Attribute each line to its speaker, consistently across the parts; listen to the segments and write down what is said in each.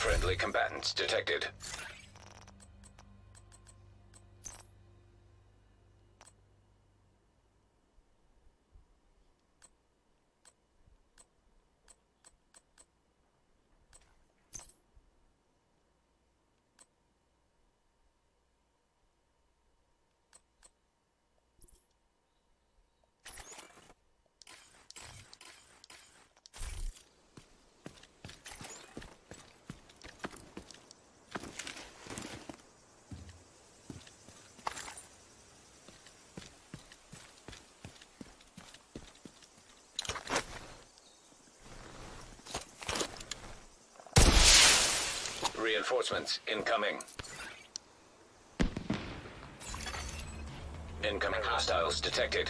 Speaker 1: Friendly combatants detected. Reinforcements incoming. Incoming hostiles detected.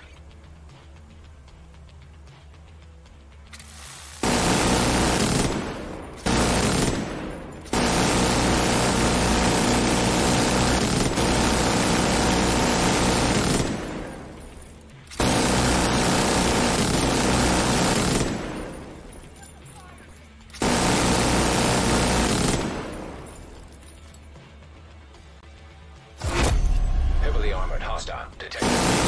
Speaker 1: Heavily armored hostile detected.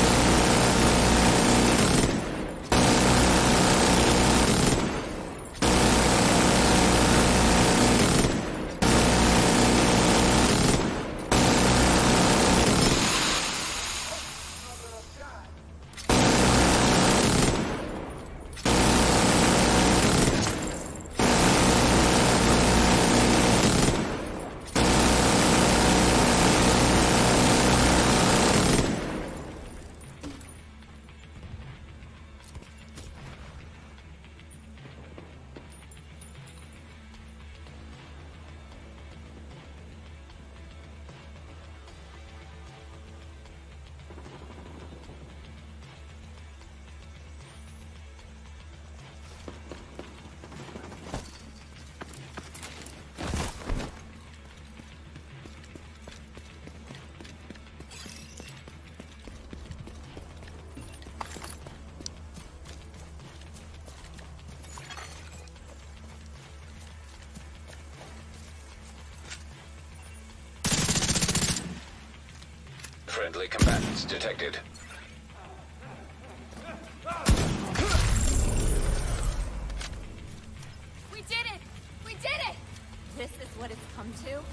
Speaker 1: Friendly combatants detected.
Speaker 2: We did it! We did it! This is what it's come to?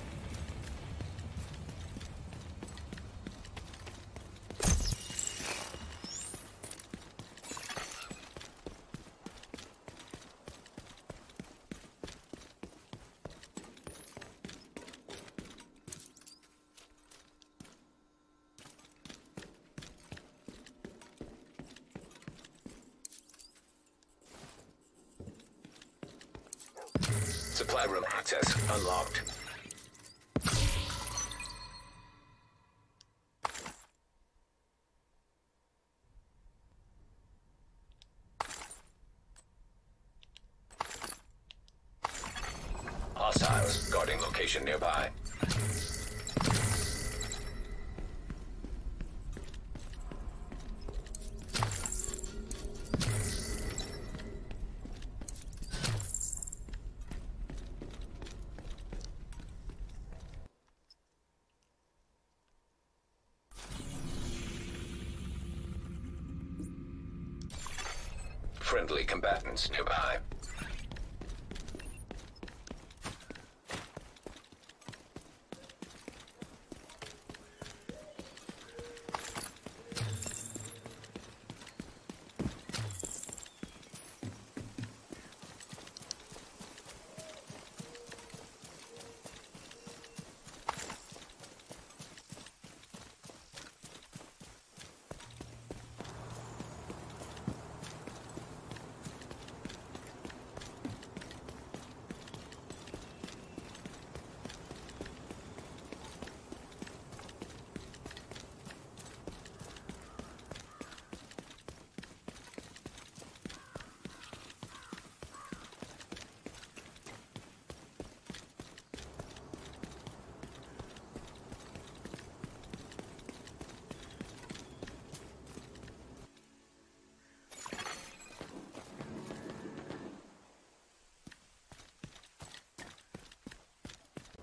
Speaker 1: Supply room access unlocked. Hostiles guarding location nearby. Friendly combatants nearby.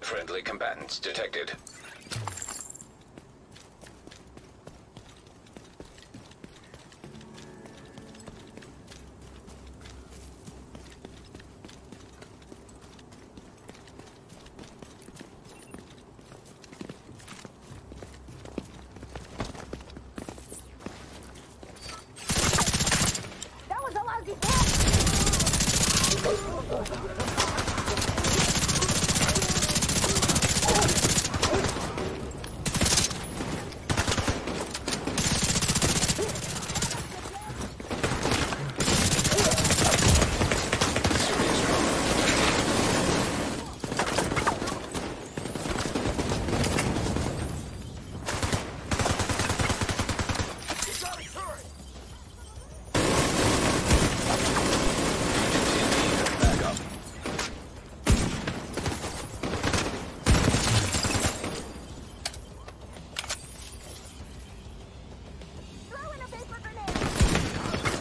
Speaker 1: Friendly combatants detected.
Speaker 2: That was a lousy hit!
Speaker 1: Backup.
Speaker 2: Throw in a vapor grenade!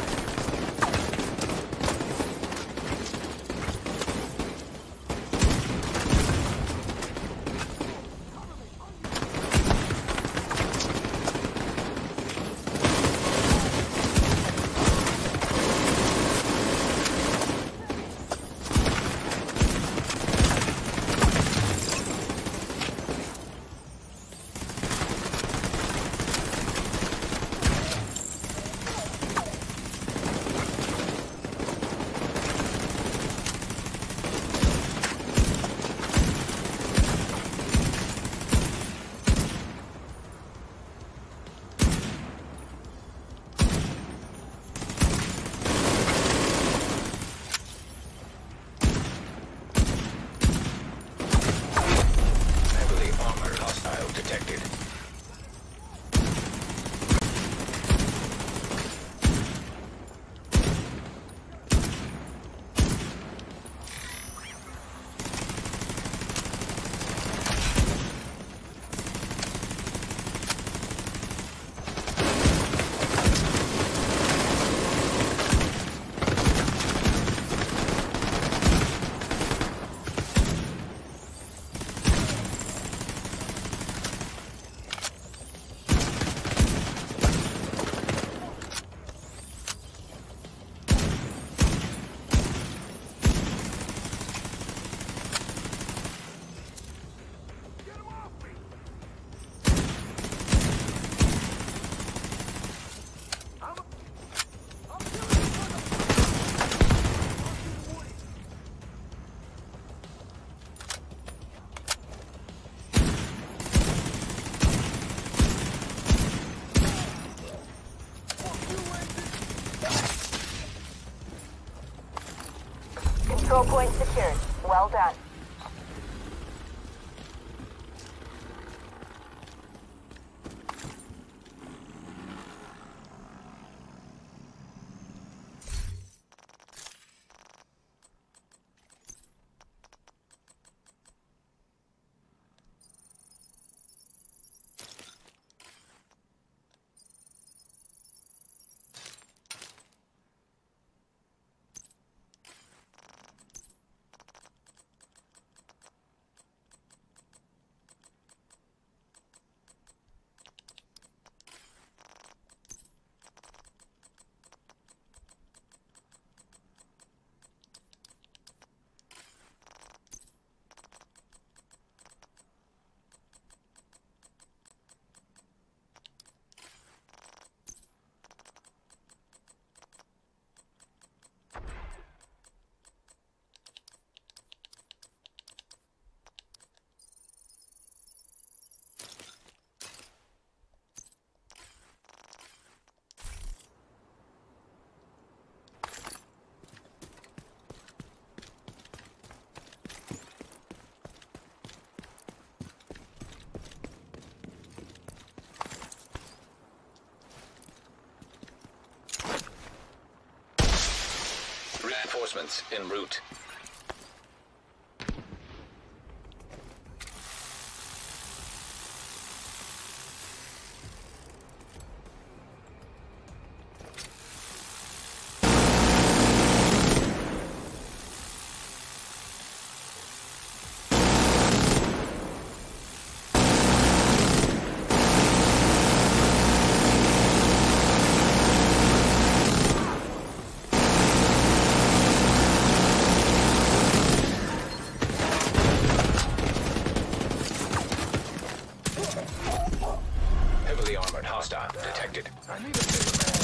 Speaker 1: Heavily armored hostile detected.
Speaker 3: Control point secured. Well done.
Speaker 1: Reinforcements en route. Armored hostile detected.
Speaker 4: I need a bigger man.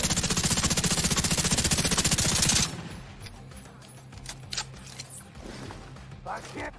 Speaker 4: I can't.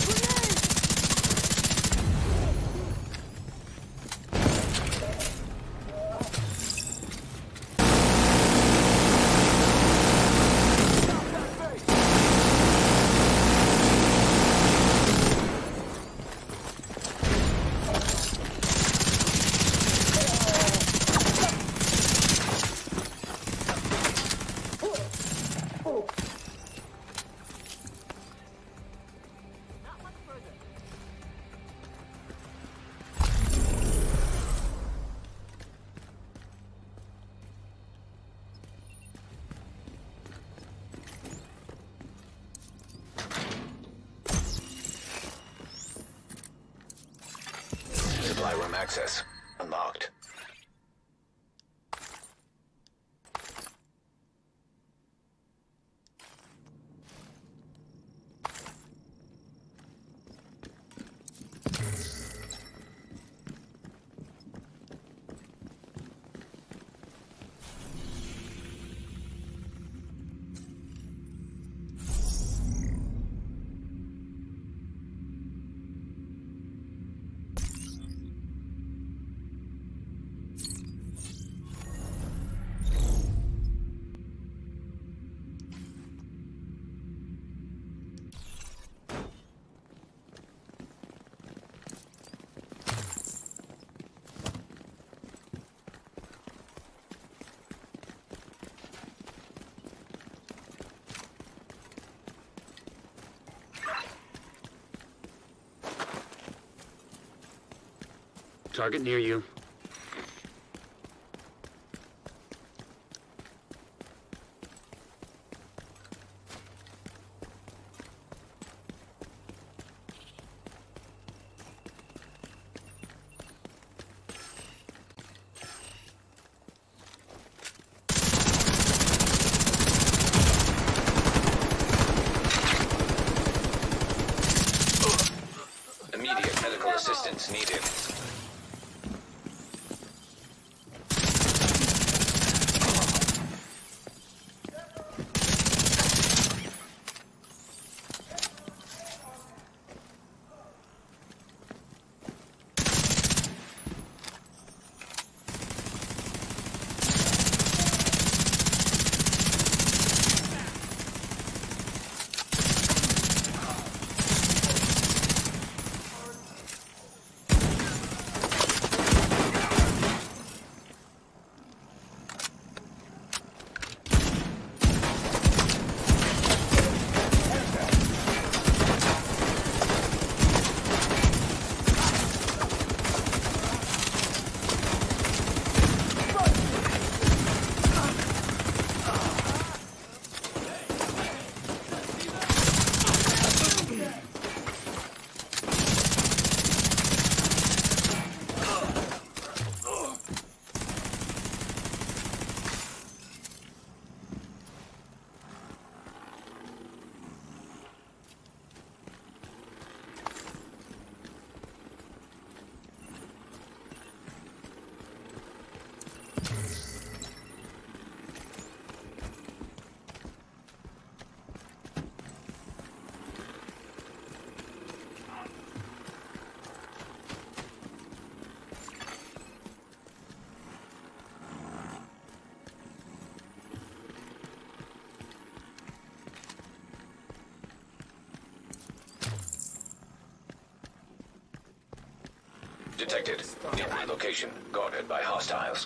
Speaker 1: Supply room access unlocked.
Speaker 5: Target near you.
Speaker 1: Immediate medical assistance needed. Detected. Nearby location guarded by hostiles.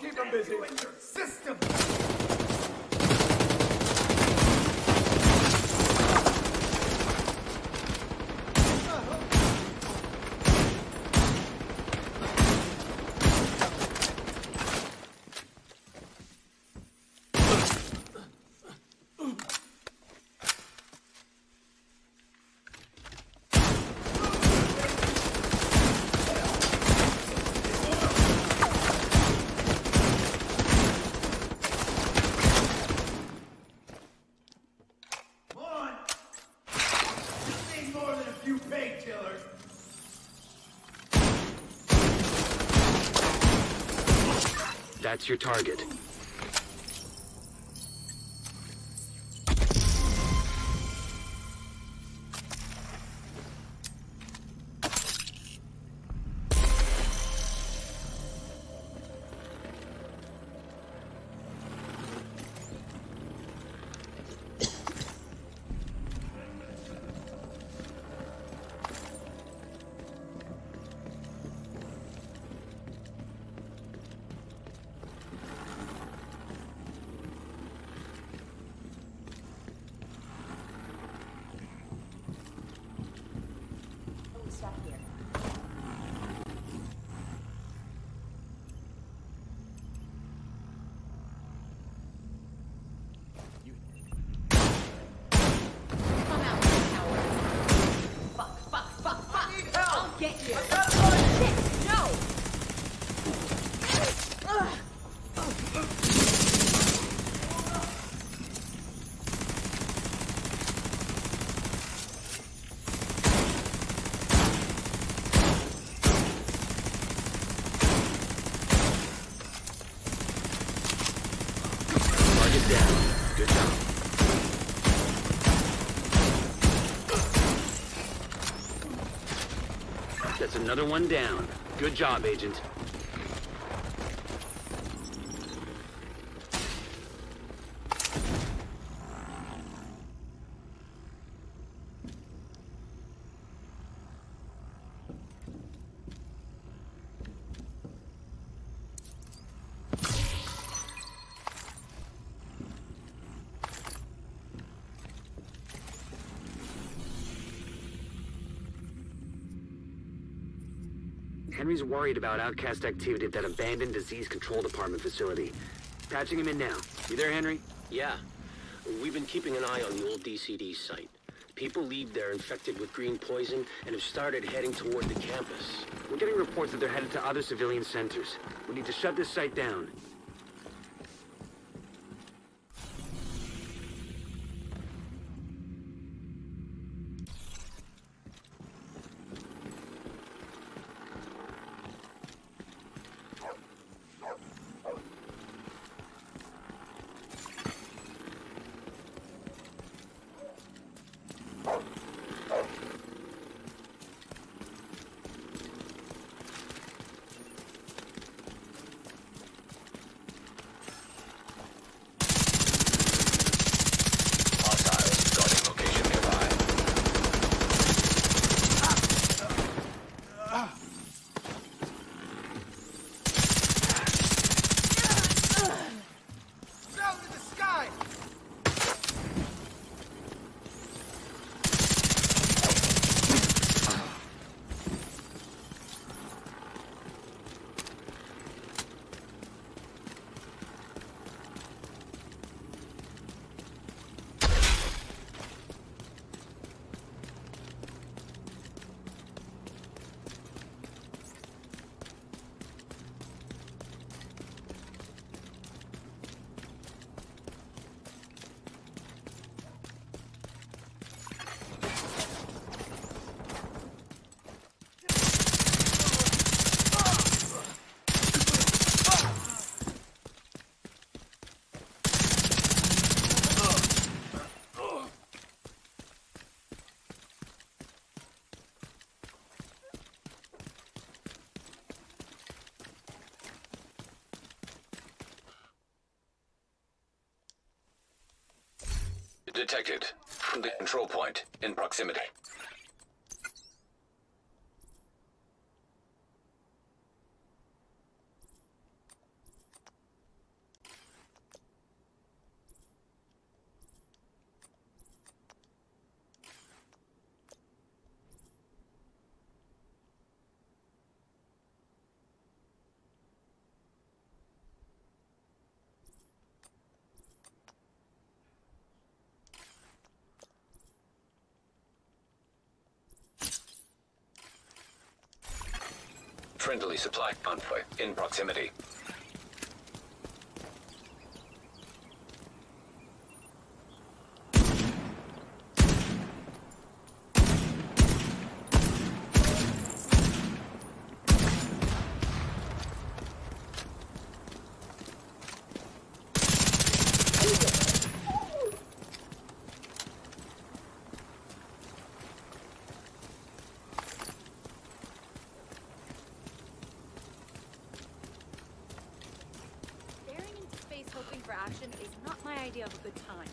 Speaker 4: keep them busy. System.
Speaker 5: That's your target. Good job. That's another one down. Good job, Agent. Henry's worried about outcast activity at that abandoned disease control department facility. Patching him in now. You there, Henry?
Speaker 6: Yeah. We've been keeping an eye on the old DCD site. People leave there infected with green poison and have started heading toward the campus.
Speaker 5: We're getting reports that they're headed to other civilian centers. We need to shut this site down.
Speaker 1: Detected from the control point in proximity. Friendly supply convoy in proximity.
Speaker 2: Hoping for action is not my idea of a good time.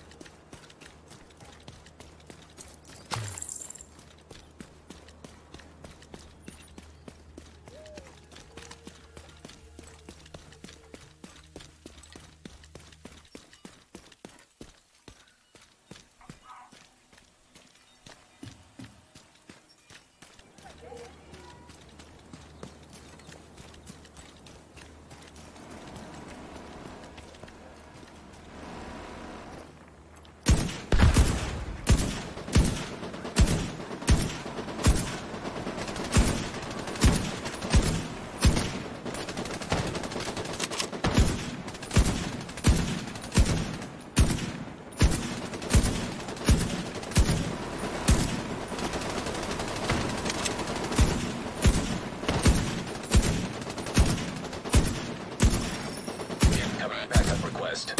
Speaker 2: Backup request.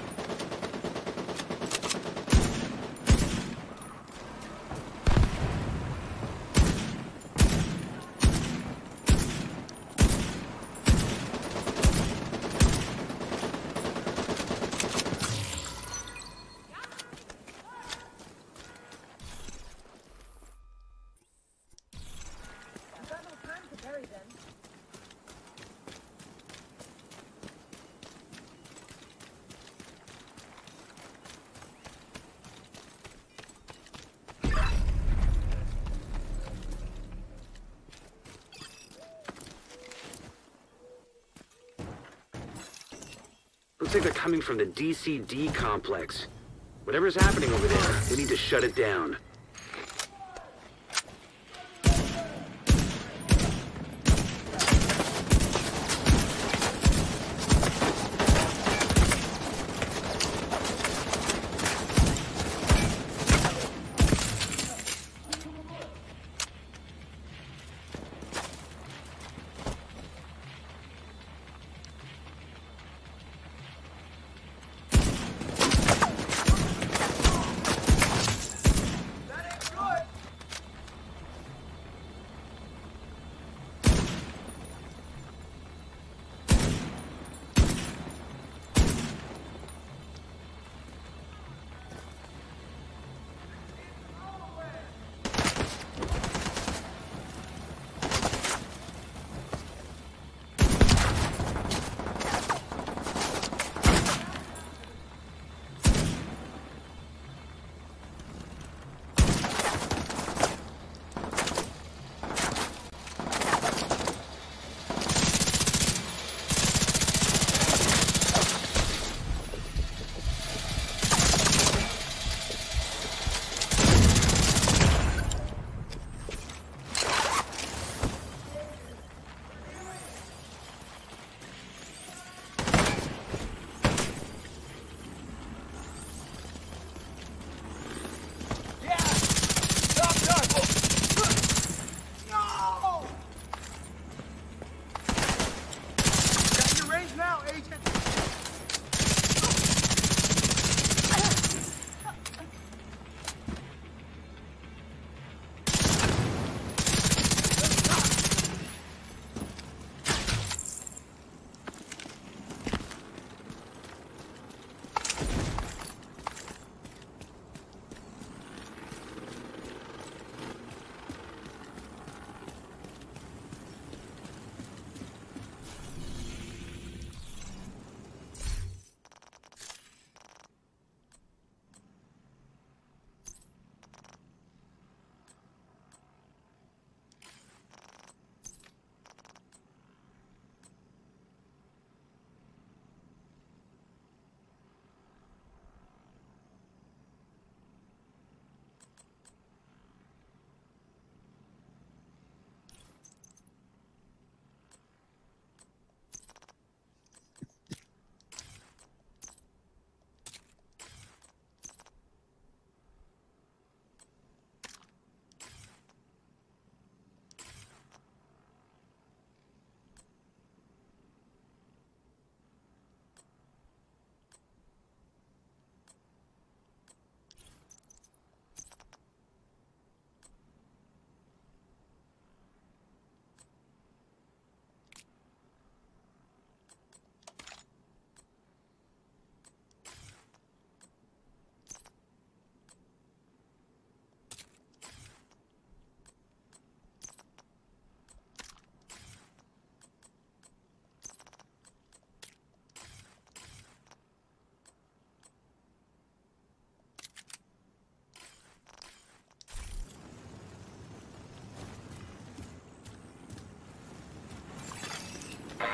Speaker 5: Looks like they're coming from the DCD complex. Whatever's happening over there, we need to shut it down.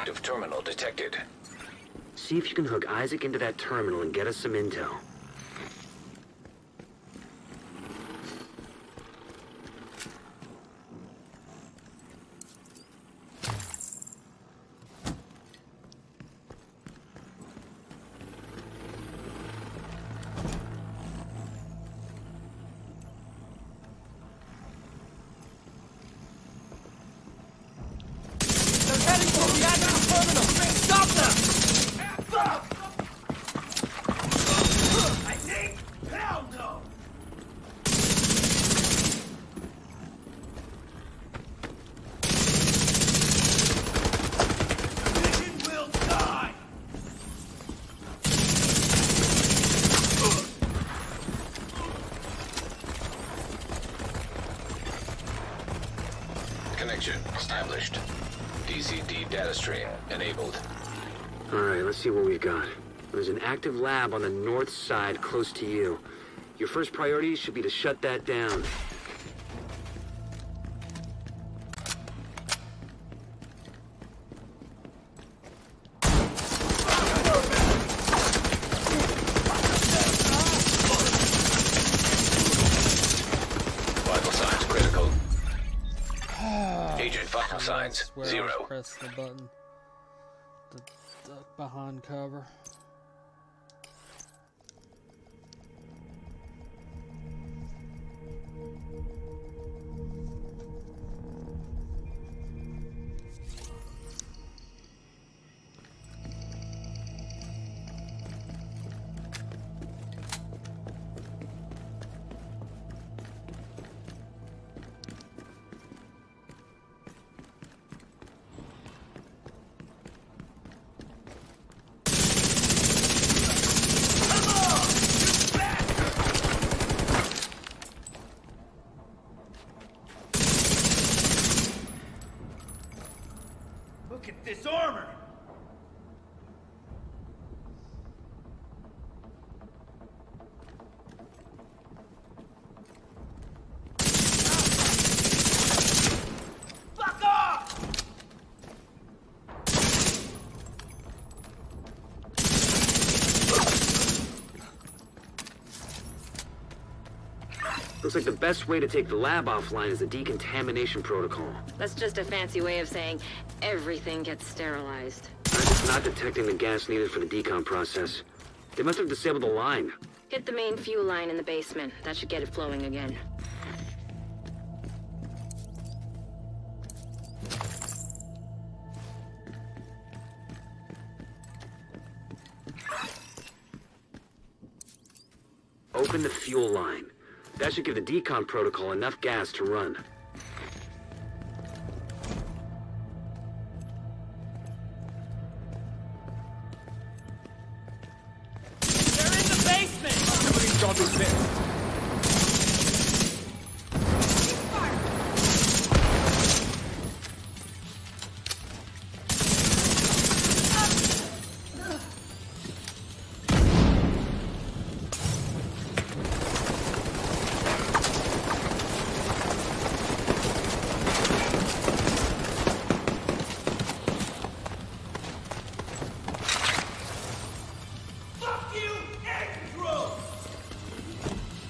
Speaker 1: Active terminal detected.
Speaker 5: See if you can hook Isaac into that terminal and get us some intel.
Speaker 1: Connection established. DCD data stream enabled.
Speaker 5: Alright, let's see what we've got. There's an active lab on the north side close to you. Your first priority should be to shut that down.
Speaker 1: Vital signs critical. Agent vital signs
Speaker 7: Where I
Speaker 1: 0.
Speaker 7: press the button. The duck behind cover.
Speaker 4: Look at this armor! Fuck off!
Speaker 5: Looks like the best way to take the lab offline is the decontamination protocol.
Speaker 8: That's just a fancy way of saying everything gets sterilized.
Speaker 5: Isaac's not detecting the gas needed for the decom process. They must have disabled the line.
Speaker 8: Hit the main fuel line in the basement. That should get it flowing again.
Speaker 5: Open the fuel line. That should give the decom protocol enough gas to run.
Speaker 4: They're in the basement! Somebody's job is finished. Fuck you, Andrew!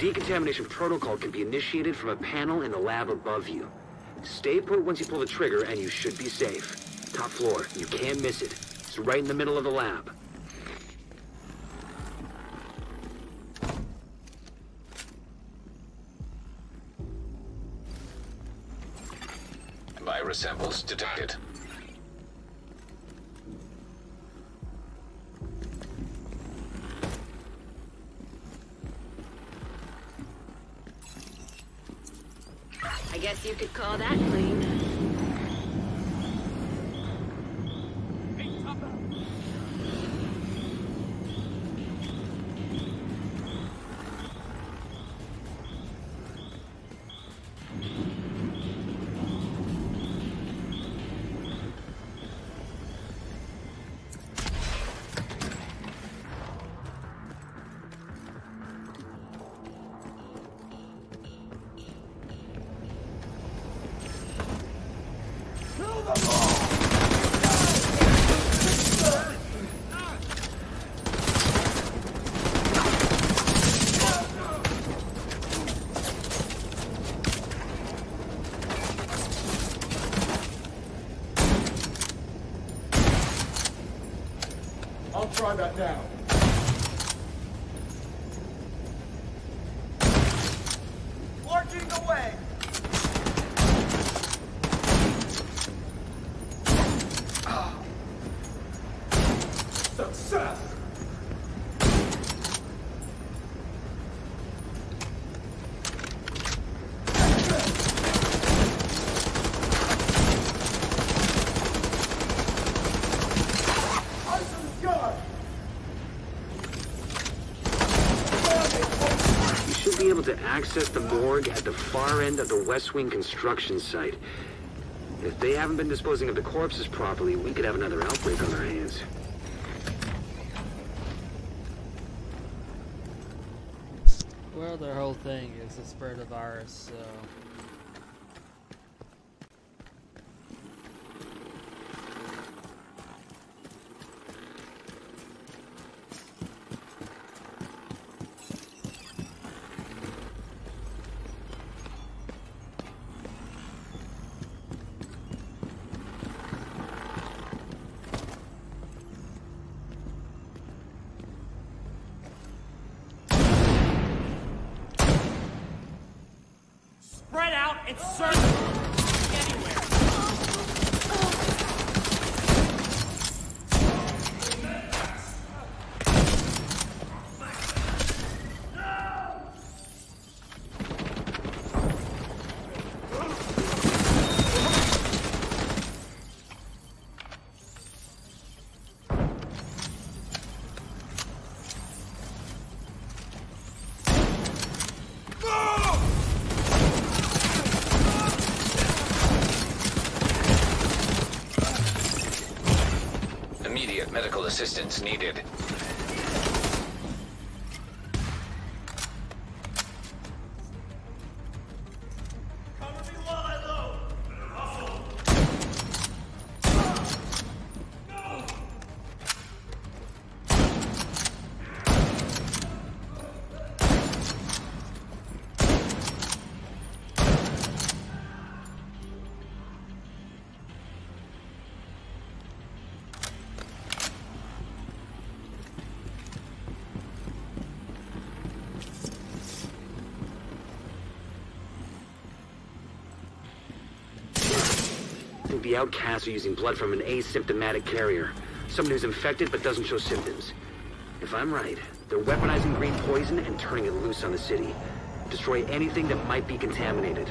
Speaker 5: decontamination protocol can be initiated from a panel in the lab above you. Stay put once you pull the trigger, and you should be safe. Top floor. You can't miss it. It's right in the middle of the lab.
Speaker 1: Virus samples detected.
Speaker 8: I guess you could call that clean.
Speaker 4: I'll try that now. Marching away! Success!
Speaker 5: You should be able to access the morgue at the far end of the West Wing construction site. If they haven't been disposing of the corpses properly, we could have another outbreak on our hands.
Speaker 7: Well, their whole thing is to spread the virus, so...
Speaker 4: Spread out and search anywhere.
Speaker 1: Immediate medical assistance needed.
Speaker 5: I think the outcasts are using blood from an asymptomatic carrier. Someone who's infected but doesn't show symptoms. If I'm right, they're weaponizing green poison and turning it loose on the city. Destroy anything that might be contaminated.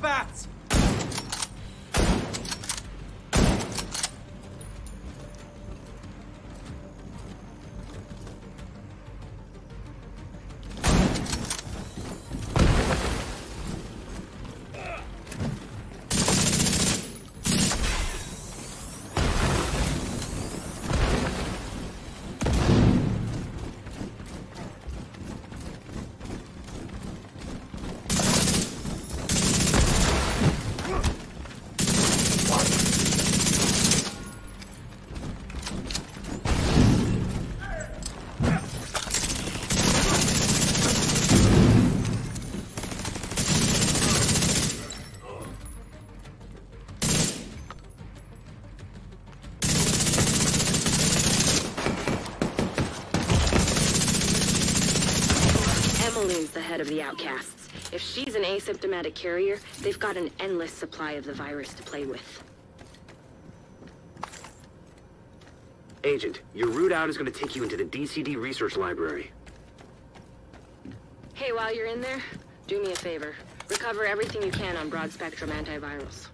Speaker 4: bats!
Speaker 8: Emmeline's the head of the Outcasts. If she's an asymptomatic carrier, they've got an endless supply of the virus to play with.
Speaker 5: Agent, your route out is going to take you into the DCD Research Library.
Speaker 8: Hey, while you're in there, do me a favor. Recover everything you can on broad-spectrum antivirals.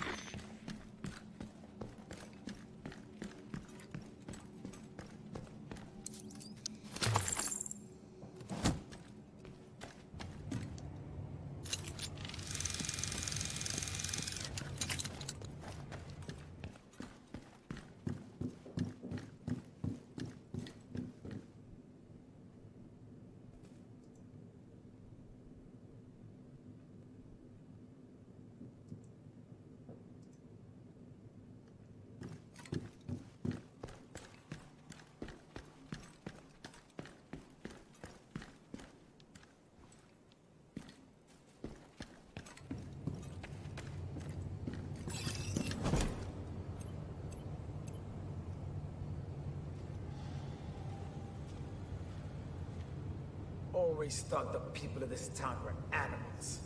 Speaker 9: Always thought the people of this town were animals.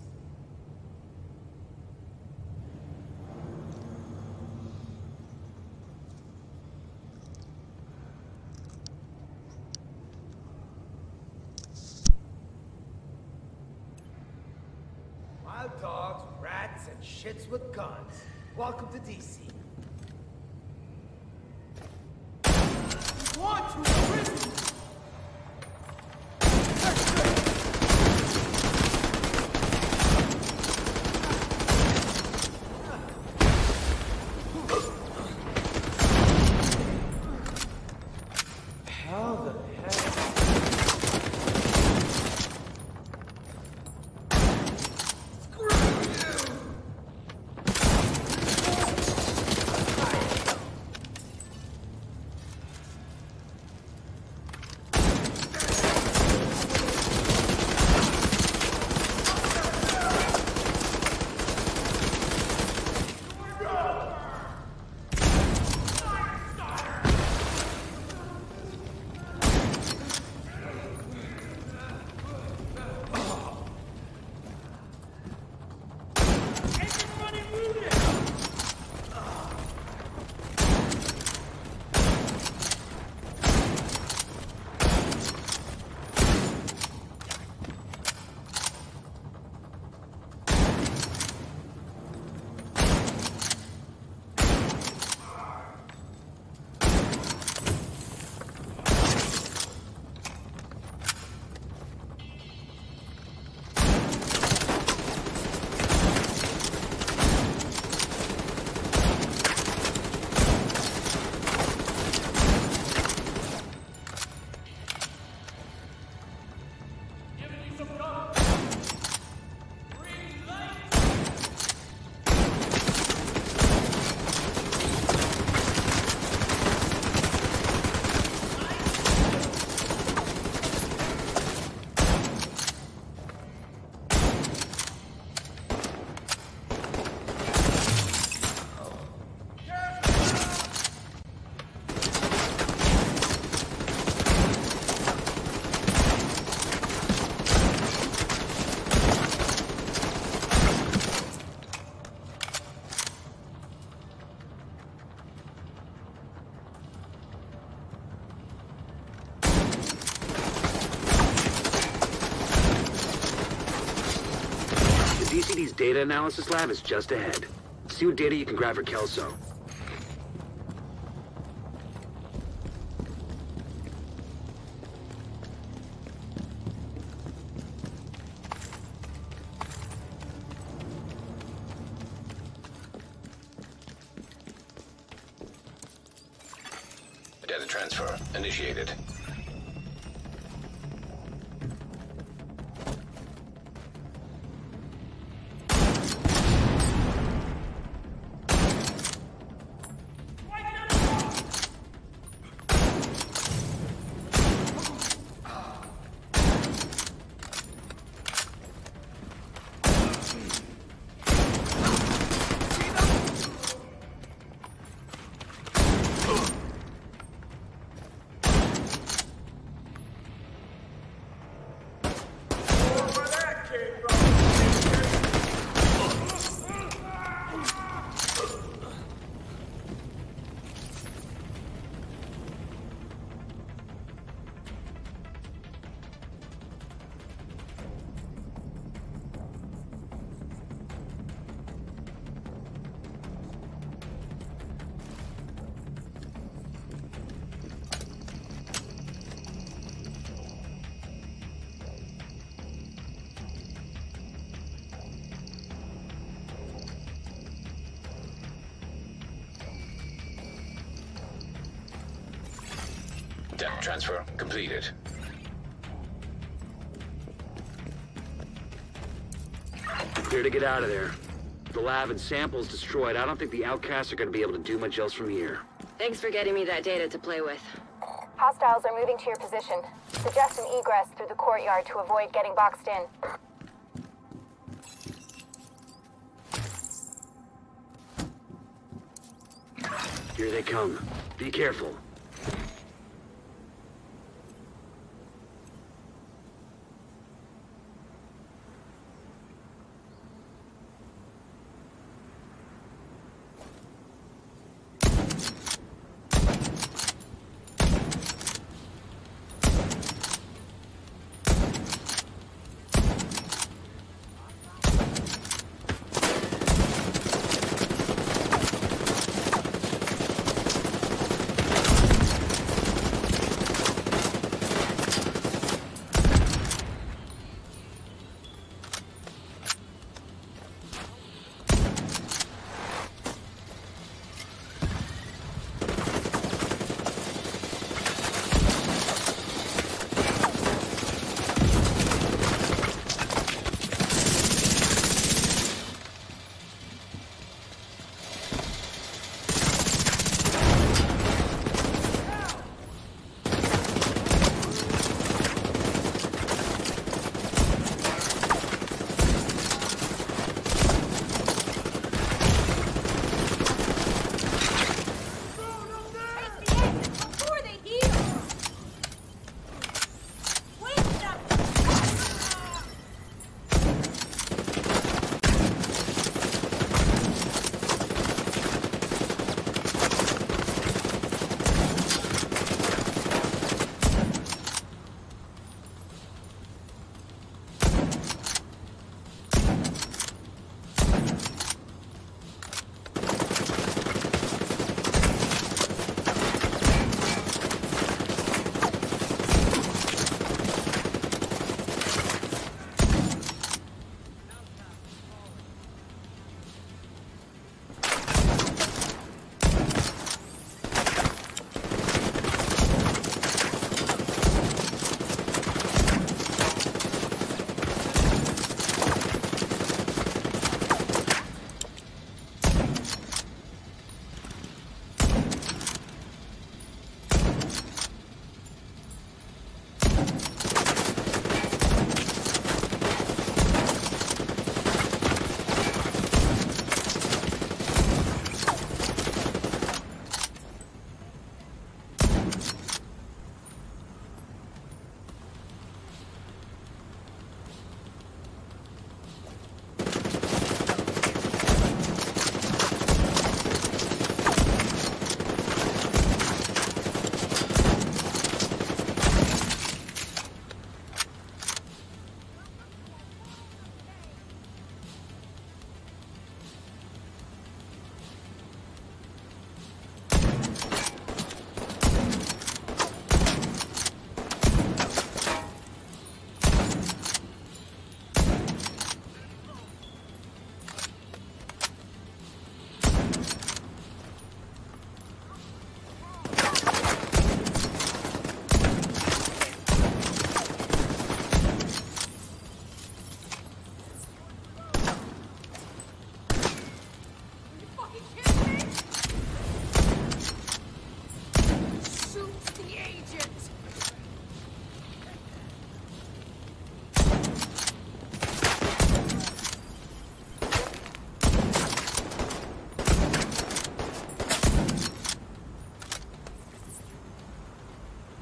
Speaker 9: Wild dogs, rats, and shits with guns. Welcome to DC. Want to prison?
Speaker 5: DCD's data analysis lab is just ahead. See what data you can grab for Kelso.
Speaker 1: Data transfer initiated. Data transfer completed.
Speaker 5: Clear to get out of there. The lab and samples destroyed. I don't think the outcasts are going to be able to do much else from here.
Speaker 8: Thanks for getting me that data to play with.
Speaker 3: Hostiles are moving to your position. Suggest an egress through the courtyard to avoid getting boxed in.
Speaker 5: Here they come. Be careful.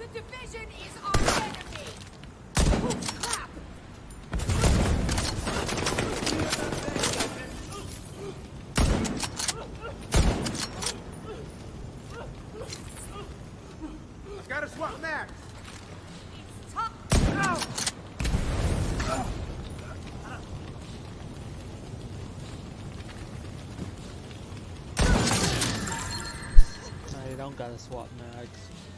Speaker 2: The division is our enemy! Oh, crap!
Speaker 9: I gotta swap Max!
Speaker 2: Top!
Speaker 9: No!
Speaker 7: No, you don't gotta swap mags.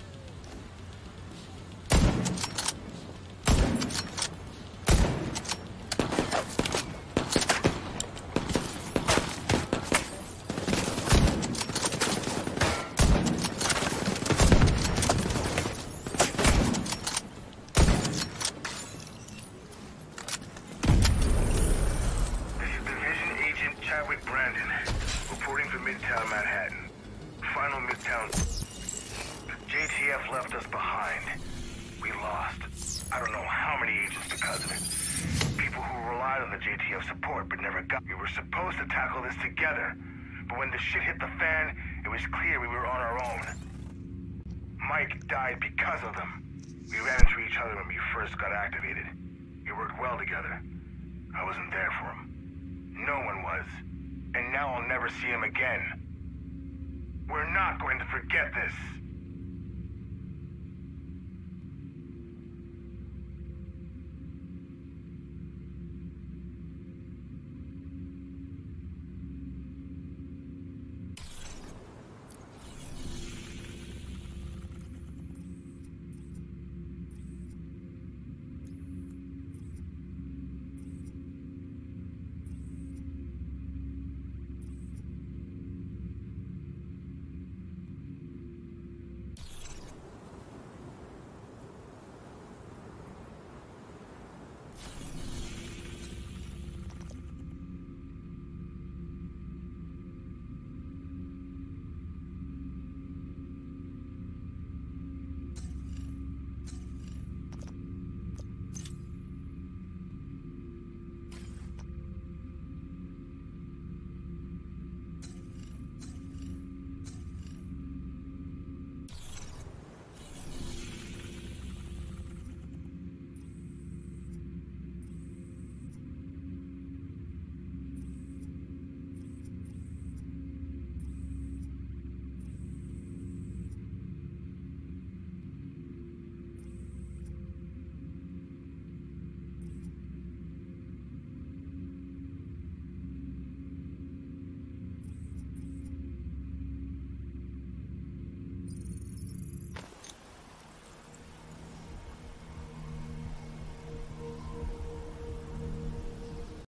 Speaker 10: Left us behind. We lost. I don't know how many agents because of it. People who relied on the JTF support but never got. We were supposed to tackle this together, but when the shit hit the fan, it was clear we were on our own. Mike died because of them. We ran into each other when we first got activated. We worked well together. I wasn't there for him. No one was. And now I'll never see him again. We're not going to forget this.